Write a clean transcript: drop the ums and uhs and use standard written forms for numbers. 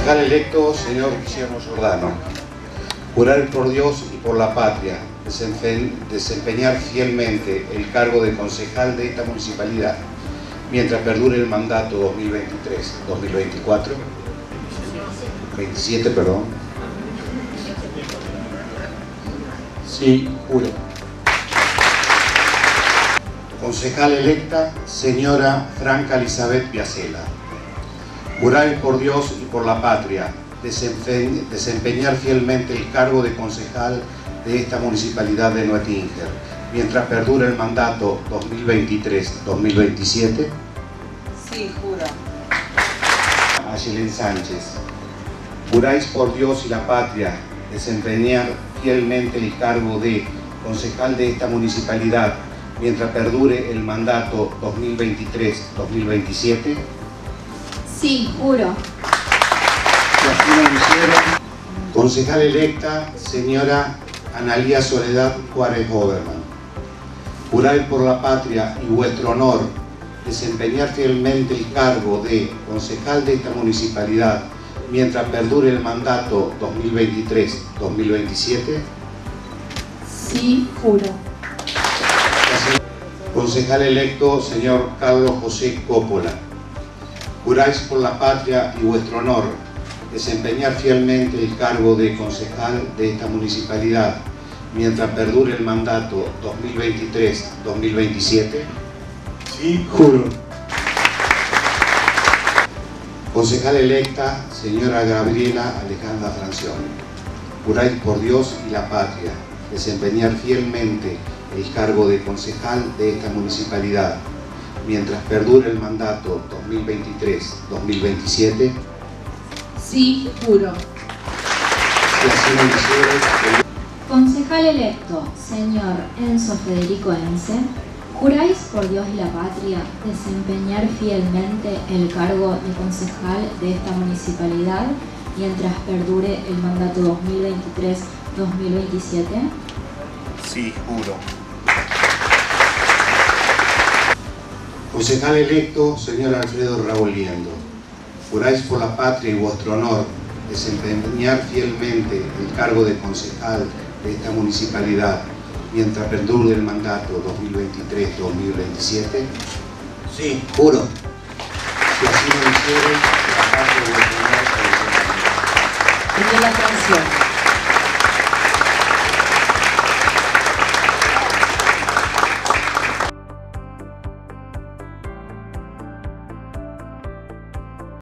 Concejal electo, señor Guillermo Giordano. Jurar por Dios y por la patria, desempeñar fielmente el cargo de concejal de esta municipalidad, mientras perdure el mandato 2023-2024, 27, perdón. Sí, juro. Concejal electa, señora Franca Elizabeth Piacela. Jurar por Dios y por la patria, desempeñar fielmente el cargo de concejal de esta municipalidad de Neuetinger, mientras perdure el mandato 2023-2027. Sí, juro. Ayelen Sánchez. Juráis por Dios y la patria desempeñar fielmente el cargo de concejal de esta municipalidad mientras perdure el mandato 2023-2027. Sí, juro. Concejal electa, señora Analía Soledad Juárez Oberman. Jurar por la patria y vuestro honor desempeñar fielmente el cargo de concejal de esta municipalidad mientras perdure el mandato 2023-2027. Sí, juro. Concejal electo, señor Carlos José Coppola. Juráis por la patria y vuestro honor desempeñar fielmente el cargo de concejal de esta municipalidad mientras perdure el mandato 2023-2027. Sí, juro. Concejal electa, señora Gabriela Alejandra Francione. Juráis por Dios y la patria desempeñar fielmente el cargo de concejal de esta municipalidad mientras perdure el mandato 2023-2027. Sí, juro. Concejal electo, señor Enzo Federico Ence. ¿Juráis por Dios y la patria desempeñar fielmente el cargo de concejal de esta municipalidad mientras perdure el mandato 2023-2027? Sí, juro. Concejal electo, señor Alfredo Raúl Liendo. Juráis por la patria y vuestro honor desempeñar fielmente el cargo de concejal de esta municipalidad mientras perdure el mandato 2023-2027. Sí, juro. Si así lo hiciere, la patria y vuestro honor. Primera canción.